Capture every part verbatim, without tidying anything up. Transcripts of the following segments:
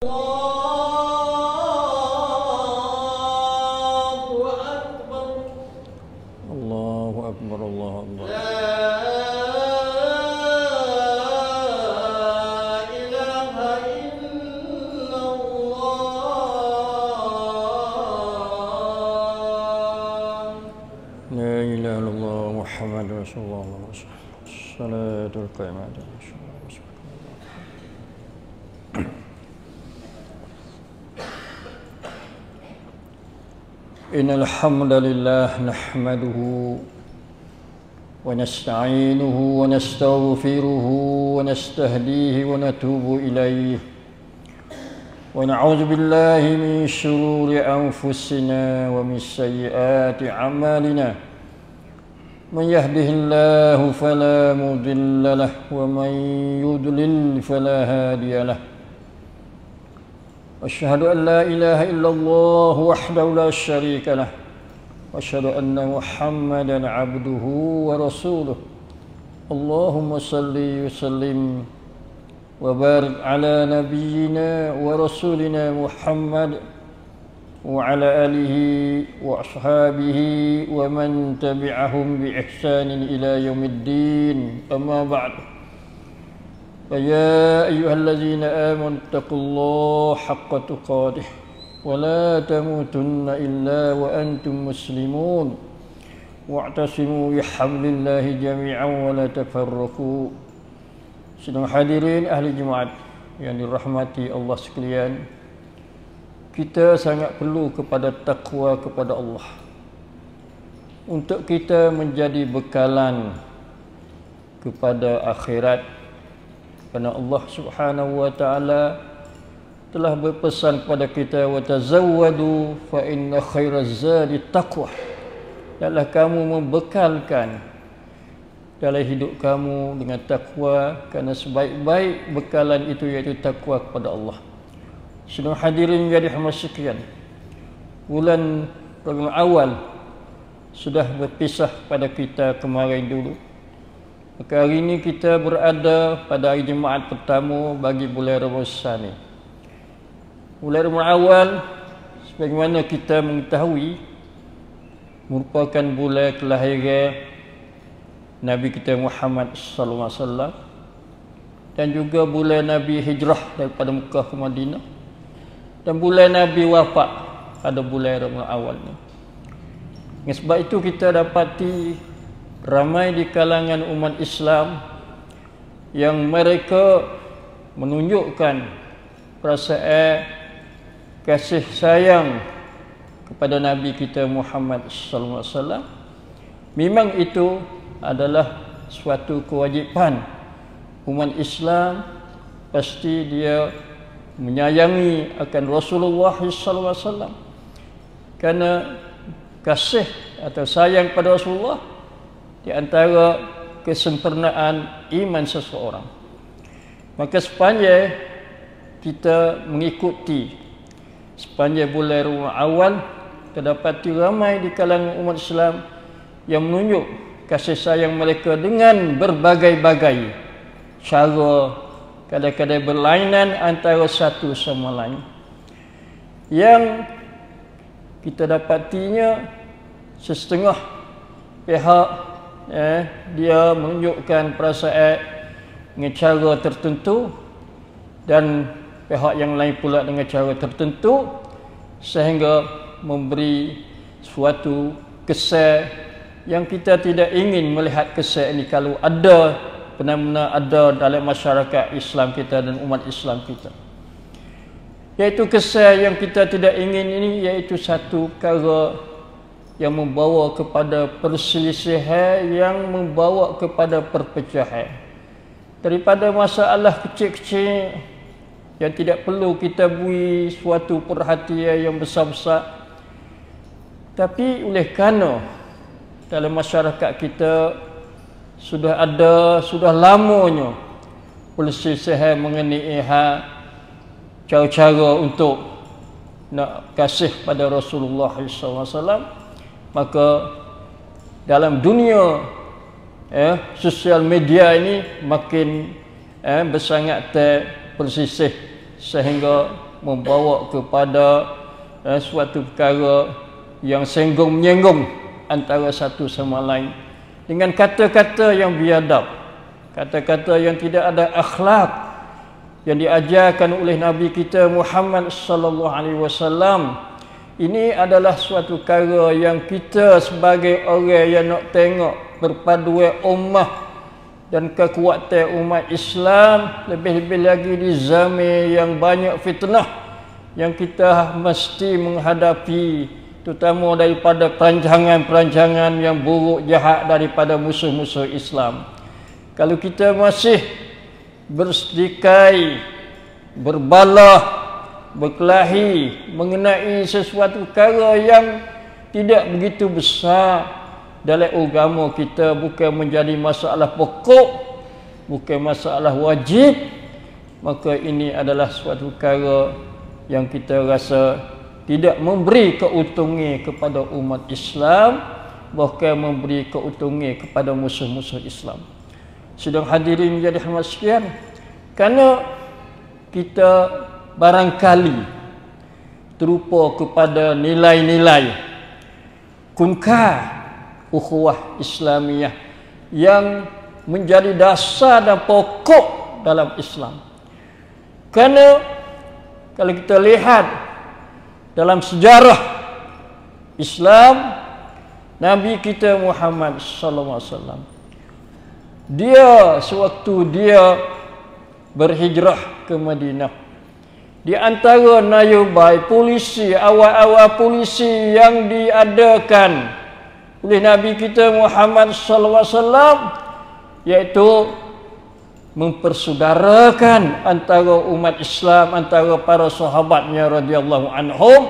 Allahu Akbar, Allahu Akbar. La ilaha illallah Muhammad Rasulullah. Salatul qiyamah. Innal hamdalillah nahmaduhu wa nasta'inuhu wa nastaghfiruhu wa nastahdihi wa natubu ilayhi wa na'udzu billahi min shururi anfusina wa min sayyiati a'malina. Man yahdihillahu fala mudilla lahu wa man yudlil fala hadiya lahu. Asyhadu an la ilaha illallah wahdahu la syarika lah wa asyhadu anna Muhammadan abduhu wa rasuluh. Allahumma salli wa sallim wa barik ala nabiyyina wa rasulina Muhammad wa ala alihi wa ashabihi wa man tabi'ahum bi ihsanin ila yaumiddin. Amma ba'd. فيا أيها الذين آمنوا اتقوا الله حق تقاته ولا تموتن إلا وأنتم مسلمون واعتصموا بحبل الله جميعا ولا تفرقوا. Sedang hadirin ahli Jumaat yang dirahmati Allah sekalian, kita sangat perlu kepada takwa kepada Allah untuk kita menjadi bekalan kepada akhirat. Kerana Allah Subhanahu wa taala telah berpesan kepada kita, wa tazawwadu fa inna khairaz zadi taqwa. Hendaklah kamu membekalkan dalam hidup kamu dengan takwa, kerana sebaik-baik bekalan itu iaitu takwa kepada Allah. Sedang hadirin yang dirahmati sekalian, bulan Rabiul Awal sudah berpisah pada kita kemarin dulu. Maka hari ini kita berada pada hari Jumaat pertama bagi bulan Rabiul Tsani. Bulan Rabiul Awal, sebagaimana kita mengetahui, merupakan bulan kelahiran Nabi kita Muhammad sallallahu alaihi wasallam dan juga bulan Nabi hijrah daripada Mekah ke Madinah dan bulan Nabi wafat pada bulan Rabiul Awal ni. Dengan sebab itu kita dapati ramai di kalangan umat Islam yang mereka menunjukkan perasaan kasih sayang kepada Nabi kita Muhammad sallallahu alaihi wasallam. Memang itu adalah suatu kewajipan umat Islam, pasti dia menyayangi akan Rasulullah sallallahu alaihi wasallam. Kerana kasih atau sayang pada Rasulullah di antara kesempurnaan iman seseorang. Maka sepanjang kita mengikuti sepanjang bulan Rabiul Awal, terdapat ramai di kalangan umat Islam yang menunjuk kasih sayang mereka dengan berbagai-bagai cara, kadang-kadang berlainan antara satu sama lain. Yang kita dapatinya setengah pihak Eh, dia menunjukkan perasaan dengan cara tertentu dan pihak yang lain pula dengan cara tertentu, sehingga memberi suatu kesan yang kita tidak ingin melihat kesan ini kalau ada benar-benar ada dalam masyarakat Islam kita dan umat Islam kita. Iaitu kesan yang kita tidak ingin ini, iaitu satu perkara yang membawa kepada perselisihan, yang membawa kepada perpecahan. Daripada masalah kecil-kecil yang tidak perlu kita beri suatu perhatian yang besar-besar, tapi oleh kerana dalam masyarakat kita sudah ada, sudah lamanya perselisihan mengenai hal cara-cara untuk nak kasih pada Rasulullah sallallahu alaihi wasallam, maka dalam dunia eh, sosial media ini makin eh, bersangat terpersisih, sehingga membawa kepada eh, suatu perkara yang senggung-menyenggung antara satu sama lain dengan kata-kata yang biadab, kata-kata yang tidak ada akhlak yang diajarkan oleh Nabi kita Muhammad sallallahu alaihi wasallam. Ini adalah suatu perkara yang kita sebagai orang yang nak tengok perpaduan ummah dan kekuatan umat Islam, lebih-lebih lagi di zaman yang banyak fitnah yang kita mesti menghadapi, terutama daripada perancangan-perancangan yang buruk jahat daripada musuh-musuh Islam. Kalau kita masih bersedikai, berbalah, berkelahi mengenai sesuatu perkara yang tidak begitu besar dalam agama kita, bukan menjadi masalah pokok, bukan masalah wajib, maka ini adalah suatu perkara yang kita rasa tidak memberi keuntungan kepada umat Islam, bahkan memberi keuntungan kepada musuh-musuh Islam. Sedang hadirin menjadi hormat sekian, kerana kita barangkali terupa kepada nilai-nilai kunkah ukhuwah Islamiyah yang menjadi dasar dan pokok dalam Islam. Kerana kalau kita lihat dalam sejarah Islam, Nabi kita Muhammad sallallahu alaihi wasallam, dia sewaktu dia berhijrah ke Madinah, di antara nayubai polisi, awal-awal polisi yang diadakan oleh Nabi kita Muhammad sallallahu alaihi wasallam, iaitu mempersaudarakan antara umat Islam, antara para sahabatnya radhiyallahu anhum,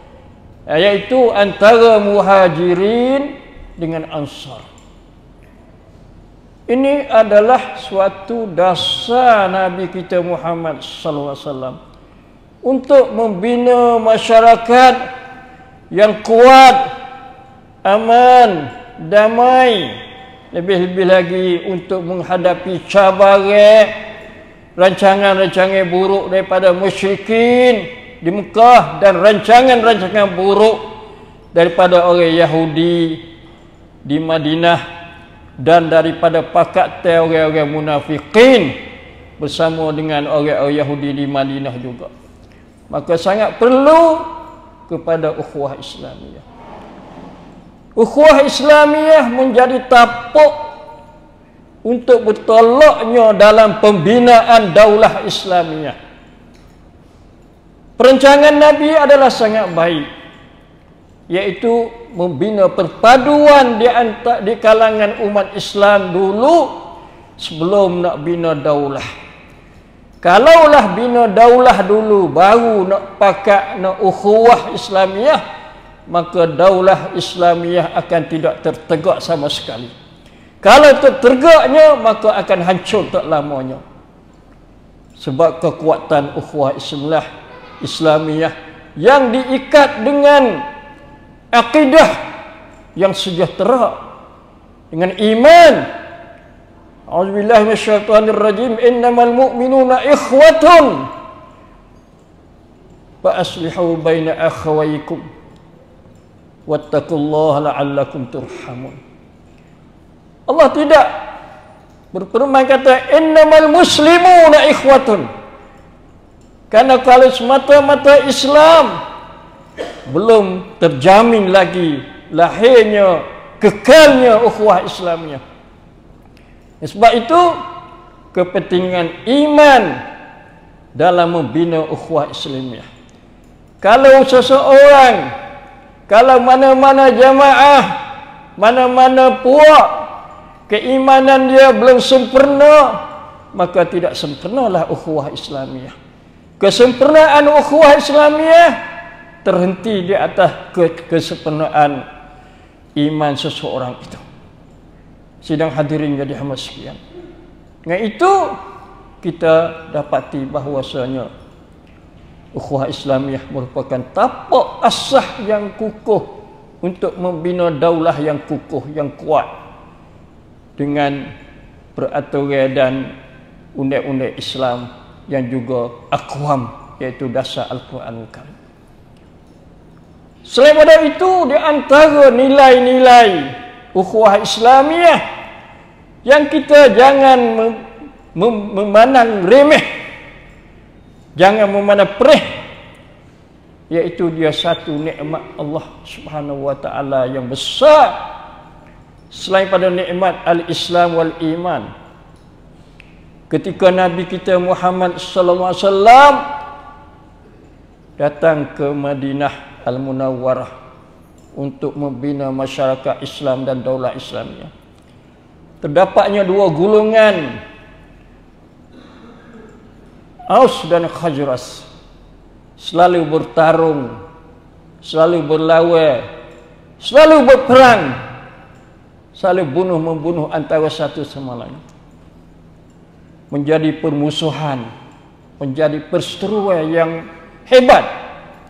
iaitu antara muhajirin dengan ansar. Ini adalah suatu dasar Nabi kita Muhammad sallallahu alaihi wasallam untuk membina masyarakat yang kuat, aman, damai, lebih-lebih lagi untuk menghadapi cabaran rancangan-rancangan buruk daripada musyrikin di Mekah dan rancangan-rancangan buruk daripada orang Yahudi di Madinah dan daripada pakatan orang-orang munafikin bersama dengan orang-orang Yahudi di Madinah juga. Maka sangat perlu kepada ukhuwah Islamiyah. Ukhuwah Islamiyah menjadi tapuk untuk bertolaknya dalam pembinaan daulah Islamiyah. Perancangan Nabi adalah sangat baik, iaitu membina perpaduan di antara di kalangan umat Islam dulu sebelum nak bina daulah. Kalaulah bina daulah dulu baru nak pakat nak ukhuwah Islamiyah, maka daulah Islamiyah akan tidak tertegak sama sekali. Kalau tertegaknya, maka akan hancur tak lamanya. Sebab kekuatan ukhuwah Islamiyah Islamiyah yang diikat dengan akidah yang sejahtera, dengan iman. A'udzubillahi minasyaitonir rajim. Innamal mu'minuna ikhwatun fa aslihu baina akhawaykum wattaqullaha la'allakum turhamun. Allah tidak berfirman kata innamal muslimuna ikhwatun, karena kalau semata-mata Islam belum terjamin lagi lahirnya, kekalnya ukhuwah Islamiyah. Sebab itu kepentingan iman dalam membina ukhuwah Islamiyah. Kalau seseorang, kalau mana-mana jamaah, mana-mana puak, keimanan dia belum sempurna, maka tidak sempurnalah ukhuwah Islamiyah. Kesempurnaan ukhuwah Islamiyah terhenti di atas kesempurnaan iman seseorang itu. Sidang hadirin jadi hormat sekian. Dengan itu kita dapati bahawasanya ukhuwah Islamiyah merupakan tapak asas yang kukuh untuk membina daulah yang kukuh, yang kuat dengan peraturan dan undang-undang Islam yang juga akwam, iaitu dasar Al-Quranul Karim. Selain pada itu, di antara nilai-nilai ukhuwah Islamiyah yang kita jangan mem mem memandang remeh, jangan memandang perih, iaitu dia satu nikmat Allah Subhanahu wa taala yang besar selain pada nikmat al-Islam wal iman. Ketika Nabi kita Muhammad sallallahu alaihi wasallam datang ke Madinah Al-Munawwarah untuk membina masyarakat Islam dan daulah Islamiyah, terdapatnya dua golongan, Aus dan Khazraj, selalu bertarung, selalu berlawan, selalu berperang, selalu bunuh-membunuh antara satu sama lain. Menjadi permusuhan, menjadi perseteruan yang hebat.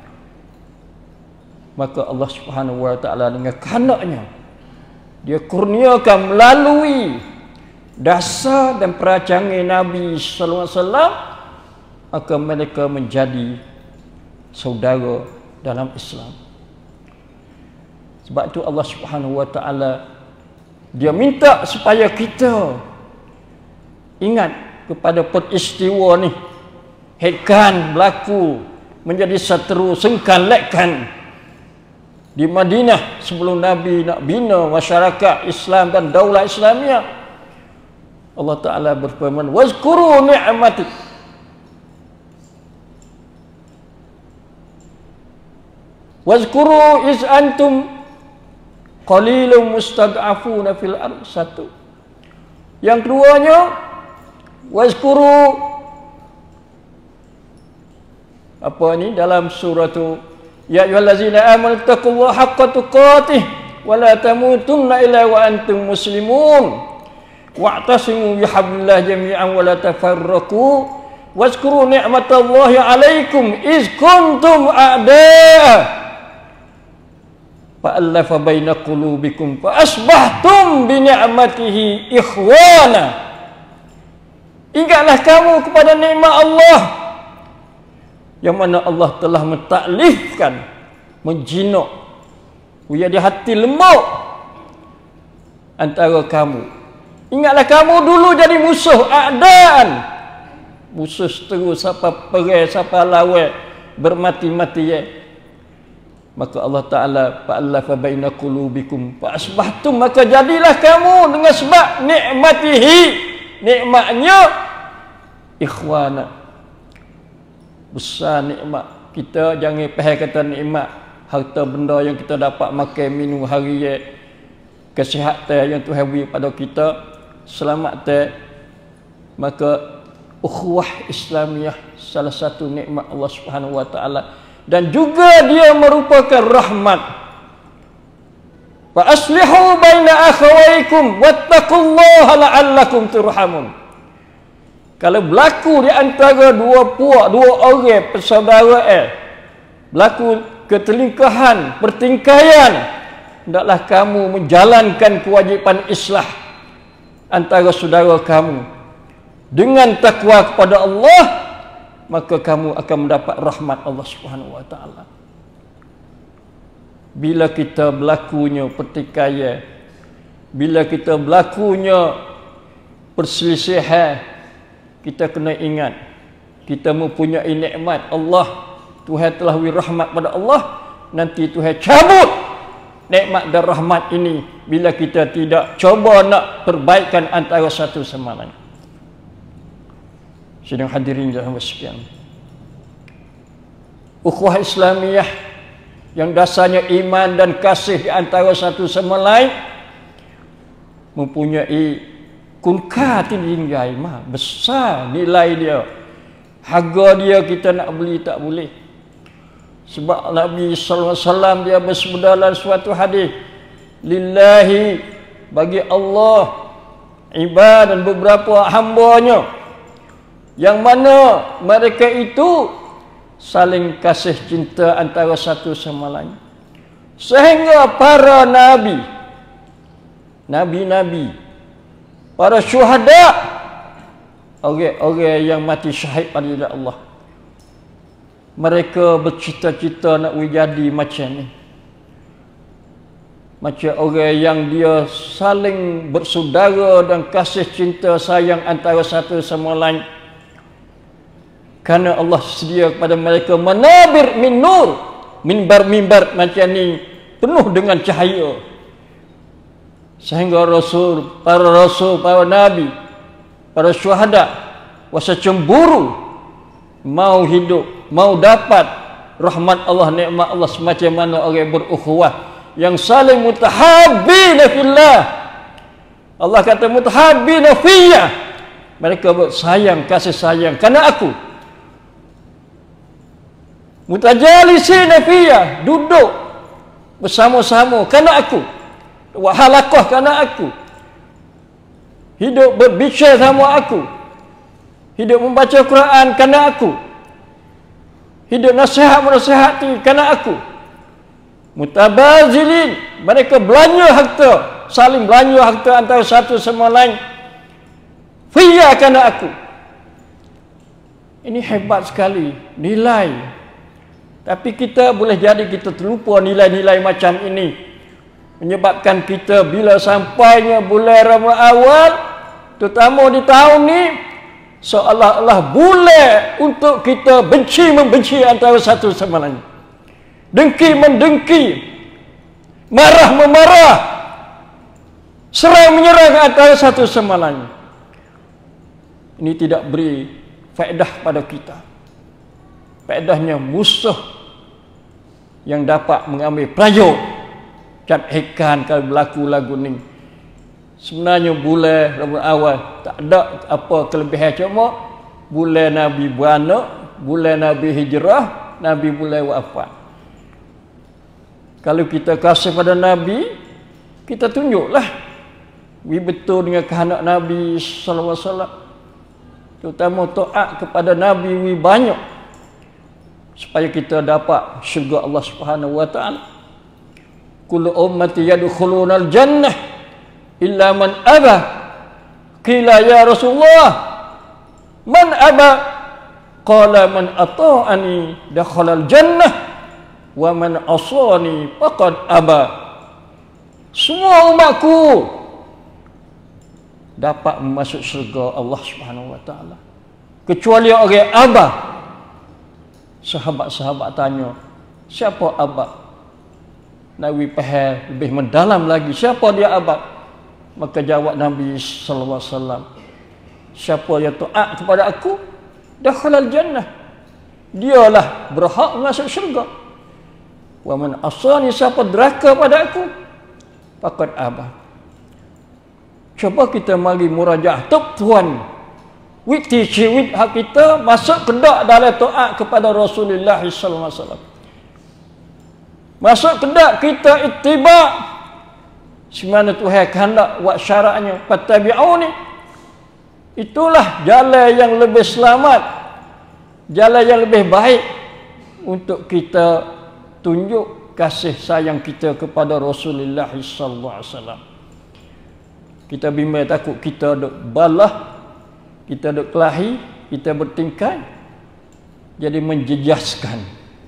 Maka Allah Subhanahu wa taala dengan kehendaknya dia kurniakan melalui dasar dan perancangan Nabi sallallahu alaihi wasallam, maka mereka menjadi saudara dalam Islam. Sebab itu Allah Subhanahu wa taala dia minta supaya kita ingat kepada peristiwa ni, hekan berlaku menjadi seteru sengkanlekkan di Madinah sebelum Nabi nak bina masyarakat Islam dan daulah Islamiyah. Allah Ta'ala berfirman, wazkuru ni'mati wazkuru iz antum qalilun mustad'afuna fil ard. Satu. Yang keduanya, wazkuru apa ni dalam surah tu, ya ayyuhallazina amanu taqullaha haqqa tuqatih wa la tamutunna illa wa antum muslimun wa'tasimu bihablillah jami'an wa la tafarraqu wazkuru ni'matallahi 'alaikum iz kuntum a'da'a fa'alafa baina qulubikum fa asbahtum bi ni'matihi ikhwana. Ingatlah kamu kepada nikmat Allah yang mana Allah telah mentaklifkan, menjinak, menjadi hati lembut antara kamu. Ingatlah kamu dulu jadi musuh a'daan, musuh seteru, siapa perang, siapa lawan, bermati-mati ya. Maka Allah Ta'ala fa'alafa baina qulubikum fa asbahtum, maka jadilah kamu dengan sebab nikmatihi, nikmatnya, ikhwana. Besar nikmat. Kita jangan faham kata nikmat harta benda yang kita dapat makan minum hari ya, kesihatan yang Tuhan beri pada kita, selamat. Maka ukhuwah Islamiyah salah satu nikmat Allah Subhanahu wa taala, dan juga dia merupakan rahmat. Fa aslihu baina akhawaykum wattaqullaha la'allakum turhamun. Kalau berlaku di antara dua puak, dua orang persaudaraan, berlaku ketelingkahan, pertingkaian, hendaklah kamu menjalankan kewajipan islah antara saudara kamu dengan takwa kepada Allah, maka kamu akan mendapat rahmat Allah Subhanahu wa taala. Bila kita berlakunya pertikaian, bila kita berlakunya perselisihan, kita kena ingat kita mempunyai nikmat Allah. Tuhan telah beri rahmat pada Allah, nanti Tuhan cabut nikmat dan rahmat ini bila kita tidak cuba nak perbaikan antara satu sama lain. Sidang hadirin yang sekalian, ukhuwah Islamiyah yang dasarnya iman dan kasih di antara satu sama lain mempunyai kunka tinggi mah besar nilai dia, harga dia kita nak beli tak boleh. Sebab Nabi sallallahu alaihi wasallam dia bersabda dalam suatu hadis, lillahi, bagi Allah, ibad dan beberapa hambanya yang mana mereka itu saling kasih cinta antara satu sama lain, sehingga para nabi, nabi-nabi, para syuhada, orang-orang yang mati syahid pada jalan Allah, mereka bercita-cita nak jadi macam ni. Macam orang yang dia saling bersaudara dan kasih cinta sayang antara satu sama lain. Kerana Allah sedia kepada mereka manabir min nur, mimbar-mimbar macam ni penuh dengan cahaya. Sehingga Rasul, para Rasul, para Nabi, para syuhada rasa cemburu mau hidup, mau dapat rahmat Allah, nikmat Allah semacam mana orang berukhuwah yang saling mutahabbina fillah. Allah kata mutahabbina fiyya, mereka bersayang, kasih sayang kerana aku. Mutajalisina fiyya, duduk bersama-sama kerana aku. Wa halaqah kerana aku. Hidup berbicara sama aku. Hidup membaca Quran kerana aku. Hidup nasihat-menasihati kerana aku. Mutabazilin, mereka belanja harta, saling belanja harta antara satu sama lain. Fiyya kerana aku. Ini hebat sekali nilai. Tapi kita boleh jadi kita terlupa nilai-nilai macam ini, menyebabkan kita bila sampainya bulan Rabiul Awal, terutama di tahun ni, seolah-olah bulan untuk kita benci membenci antara satu sama lain. Dengki mendengki, marah memarah, serang menyerang antara satu sama lain. Ini tidak beri faedah pada kita. Faedahnya musuh yang dapat mengambil prayok dan ikan kalau berlaku lagu ni. Sebenarnya bulan Rabiul Awal tak ada apa kelebihan, cuma bulan Nabi beranak, bulan Nabi hijrah, Nabi mulai wafat. Kalau kita kasih pada Nabi, kita tunjuklah we betul dengan kehendak Nabi sallallahu alaihi wasallam. Terutama taat kepada Nabi we banyak, supaya kita dapat syurga Allah Subhanahu wa taala. Kullu ummati yadkhuluna al-jannah illa man aba. Qila ya Rasulullah, man aba? Qala man ata'ani dakhala al-jannah wa man asani faqad aba. Semua umatku dapat masuk syurga Allah Subhanahu wa taala kecuali orang aba. Sahabat-sahabat tanya, siapa abad? Nabi faham lebih mendalam lagi, siapa dia abad? Maka jawab Nabi sallallahu alaihi wasallam, siapa yang taat kepada aku, dakhalal jannah, dialah berhak masuk syurga. Wa man asani, siapa deraka pada aku, faqad aba. Cuba kita mari murajaah tok tuan, wit tici wit hak kita masuk kedak dalam taat kepada Rasulullah sallallahu alaihi wasallam. Masuk kedak kita ittiba semana Tuhan kehendak buat syaratnya, fattabi'uni. Itulah jalan yang lebih selamat, jalan yang lebih baik untuk kita tunjuk kasih sayang kita kepada Rasulullah sallallahu alaihi wasallam. Kita bimbang takut kita duk balah, kita duk kelahi, kita bertingkai jadi menjejaskan.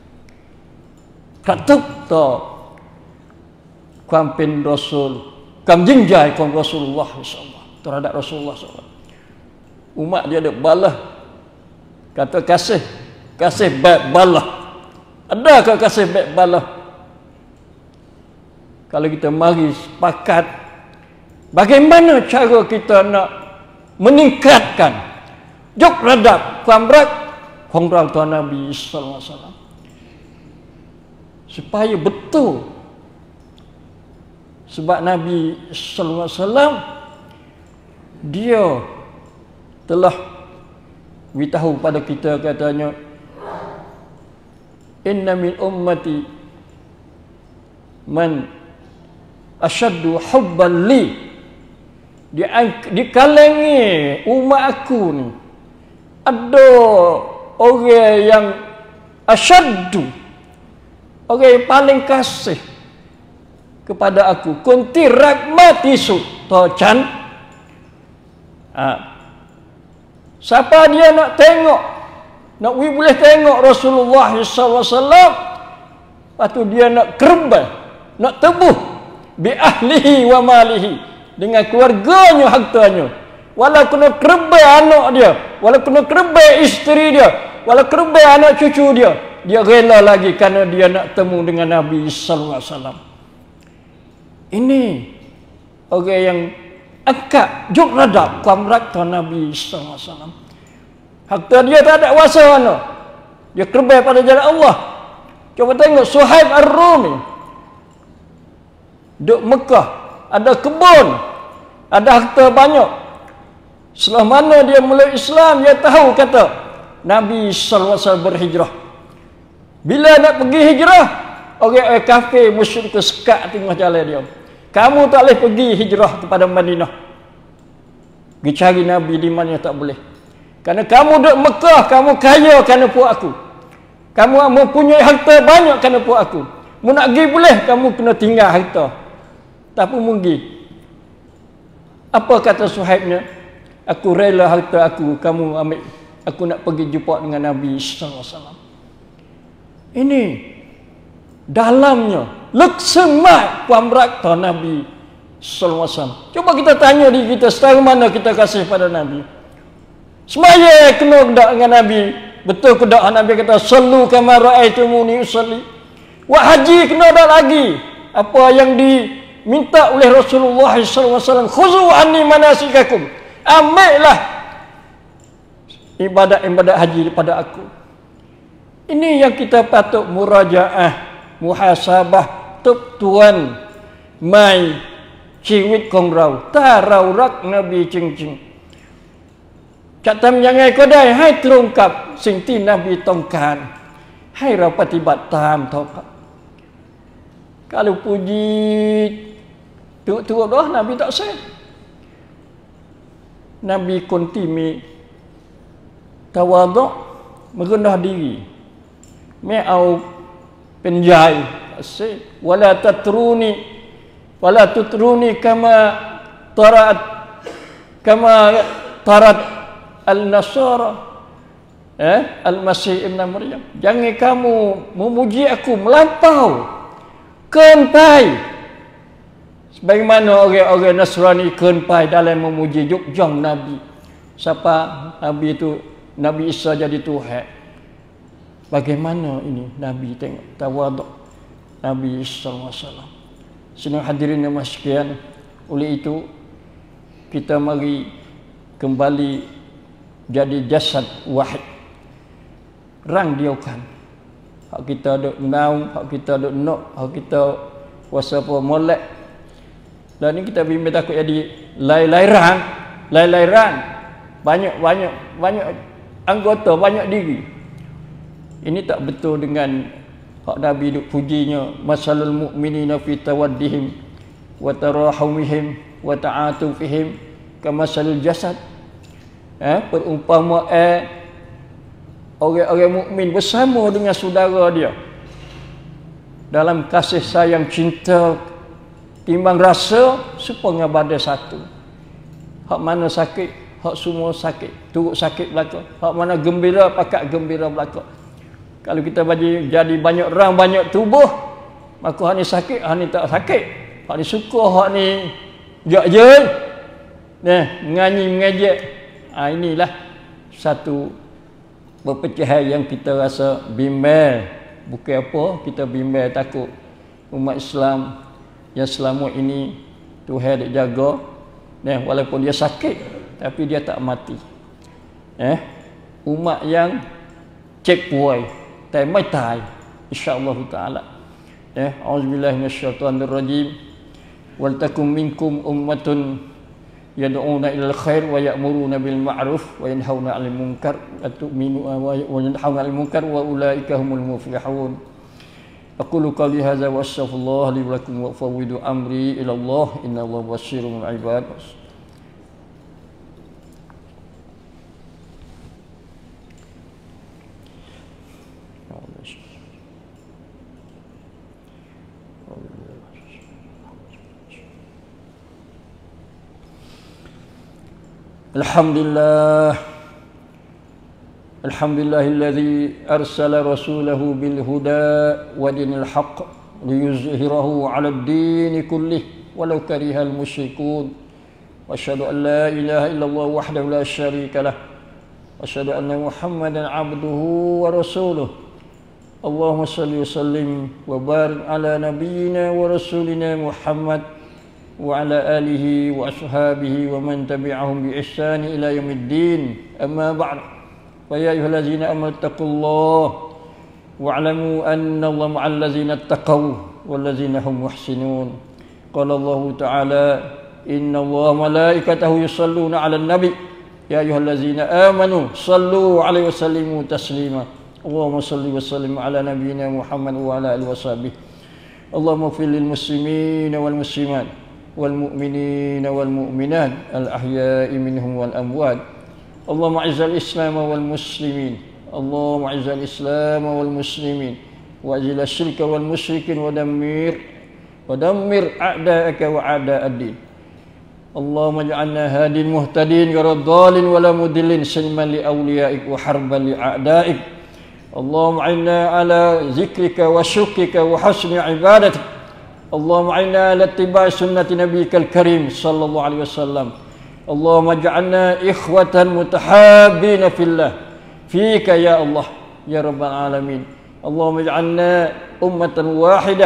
Katuk to kampin Rasul, kam jingjai kon Rasulullah sallallahu alaihi wasallam terhadap Rasulullah sallallahu alaihi wasallam. Umat dia duk balah, kata kasih, kasih baik balah. Adakah kasih baik balah? Kalau kita mari sepakat bagaimana cara kita nak meningkatkan jok radap kamrak kongrang Tuhan Nabi sallallahu alaihi wasallam supaya betul. Sebab Nabi sallallahu alaihi wasallam dia telah beritahu pada kita, katanya inna min ummati man asyaddu hubban li. Di, di kalangan umat aku ni ada orang yang asyaddu, orang yang paling kasih kepada aku, kunti rahmatisu tocan. Ha. Siapa dia nak tengok Nak we boleh tengok Rasulullah sallallahu alaihi wasallam, lepas tu dia nak kerbal, nak tebuh bi ahlihi wa malihi, dengan keluarganya, hartanya. Walau kena kerbal anak dia, walau kena kerbal isteri dia, walau kerbal anak cucu dia, dia rela lagi kerana dia nak temu dengan Nabi sallallahu alaihi wasallam. Ini orang yang angkat juk radap kamrak Nabi sallallahu alaihi wasallam. Harta dia tak ada kuasa mana, dia kerbal pada jalan Allah. Coba tengok Suhaib Ar-Rumi, duduk Mekah, ada kebun, ada harta banyak. Setelah mana dia mula Islam, dia tahu kata Nabi sallallahu alaihi wasallam berhijrah. Bila nak pergi hijrah, orang-orang kafir musyrik sekat tengah jalan dia. Kamu tak boleh pergi hijrah kepada Madinah, pergi cari Nabi di mana, tak boleh. Kerana kamu duduk Mekah, kamu kaya kerana puak aku. Kamu mempunyai harta banyak kerana puak aku. Mu nak pergi boleh, kamu kena tinggal harta. Tak pun pergi. Apa kata Suhaibnya? Aku rela harta aku, kamu ambil. Aku nak pergi jumpa dengan Nabi sallallahu alaihi wasallam. Ini dalamnya leksemat pamrak Nabi sallallahu alaihi wasallam. Coba kita tanya diri kita, setara mana kita kasih pada Nabi? Semaya kena kedak dengan Nabi. Betul kedak Nabi kata sallu kama raaitumuni usalli. Wa haji kena dak lagi. Apa yang diminta oleh Rasulullah sallallahu alaihi wasallam, khuzu anni manasikakum. Ambillah ibadat-ibadat haji daripada aku. Ini yang kita patut murajaah, muhasabah, tuk tuan mai ciwit kong rau, tarau rak Nabi cing-cing. Catam jangan kodai, hai terungkap sing ti Nabi tongkan. Hai ra patibat tam topak. Kalau puji tu-tu dah Nabi tak sah. Nabi kontimi tawaduk, merendah diri. Me'au penjai asyik. Wala tatruni wala tutruni kama tarat kama tarat al-nasara eh al-masih ibn Maryam. Jangan kamu memuji aku melampau kenpai sebagaimana orang-orang Nasrani kenpai dalam memuji jukjang Nabi. Siapa Nabi itu? Nabi Isa jadi Tuhan. Bagaimana ini Nabi tengok tawaduk Nabi sallallahu alaihi wasallam. Senang hadirin yang sekalian, oleh itu kita mari kembali jadi jasad wahid. Rang diaukan. Hak kita duk naung, hak kita duk nok, hak kita kuasa apa molek. Dan ini kita bimbing takut jadi lai-lairan, lai-lairan. Banyak-banyak banyak anggota, banyak diri. Ini tak betul dengan hak Nabi duk pujinya, masalul mu'minina fi tawaddihim wa tarahumihim wa ta'atufihim kamasalil jasad. Eh, perumpamaan orang-orang mukmin bersama dengan saudara dia dalam kasih sayang cinta timbang rasa supaya badai satu. Hak mana sakit, hak semua sakit, turut sakit belaka. Hak mana gembira, pakat gembira belaka. Kalau kita bagi jadi banyak orang, banyak tubuh, maka hak ni sakit, hak ni tak sakit. Hak ni suka, hak ni je-je. Nah, menganyi mengejek. Ah, inilah satu perpecahan yang kita rasa bimbang. Bukan apa, kita bimbang takut umat Islam yang selama ini Tuhan dia jaga. Nah, walaupun dia sakit, tapi dia tak mati. Eh, umat yang checkpoint, tak mai tai, insya-Allah taala. Eh, auzubillahi minasyaitonir rajim. Wal takum minkum ummatun yad'una ilal khair wa ya'muruna bil ma'ruf wa yanhauna 'anil munkar wa tu'minu wa yanhauna 'anil munkar wa ulaika humul muflihun. Aqulu qawli hadza wa astaghfirullah li wa lakum wa fawwidu amri ila Allah innallaha basirun bil ibad. Alhamdulillah الحمد لله الذي أرسل رسوله بالهدى ودين الحق ليظهره على الدين كله ولو كره المشركون وأشهد أن لا إله إلا الله وحده لا شريك له وأشهد أن محمدا عبده ورسوله اللهم صل وسلم وبارك على نبينا ورسولنا محمد وعلى آله وأصحابه ومن تبعهم بإحسان إلى يوم الدين أما بعد فيا أيها الذين آمنوا اتقوا الله واعلموا أن الله مع الذين اتقوا والذين هم محسنون قال الله تعالى إن الله وملائكته يصلون على النبي يا أيها الذين آمنوا صلوا عليه وسلموا تسليما اللهم صل وسلم على نبينا محمد وعلى آله وصحبه اللهم اغفر للمسلمين والمسلمات والمؤمنين والمؤمنات الأحياء منهم والأموات اللهم أعز الإسلام والمسلمين اللهم أعز الإسلام والمسلمين وأذل الشرك والمشركين ودمر ودمر أعداءك وأعداء الدين اللهم اجعلنا هادين مهتدين غير ضالين ولا مضلين سلما لأوليائك وحربا لأعدائك اللهم أعنا على ذكرك وشكرك وحسن عبادتك اللهم أعنا على اتباع سنة نبيك الكريم صلى الله عليه وسلم اللهم اجعلنا إخوة متحابين في الله فيك يا الله يا رب العالمين اللهم اجعلنا أمة واحدة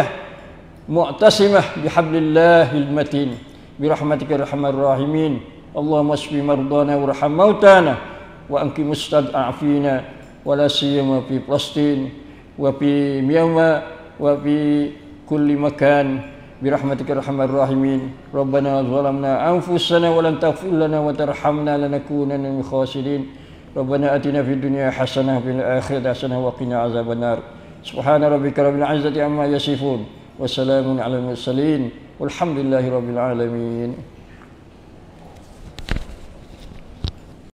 معتصمة بحبل الله المتين برحمتك يا أرحم الراحمين اللهم اشف مرضانا وارحم موتانا وأنقذ مستضعفين ولا سيما في فلسطين وفي ميانمار وفي كل مكان برحمتك يا أرحم الراحمين ربنا ظلمنا أنفسنا ولم تغفر لنا وترحمنا لنكونن من الخاسرين ربنا آتنا في الدنيا حسنة وفي الآخرة حسنة وقنا عذاب النار سبحان ربك رب العزة عما يصفون وسلام على المرسلين والحمد لله رب العالمين.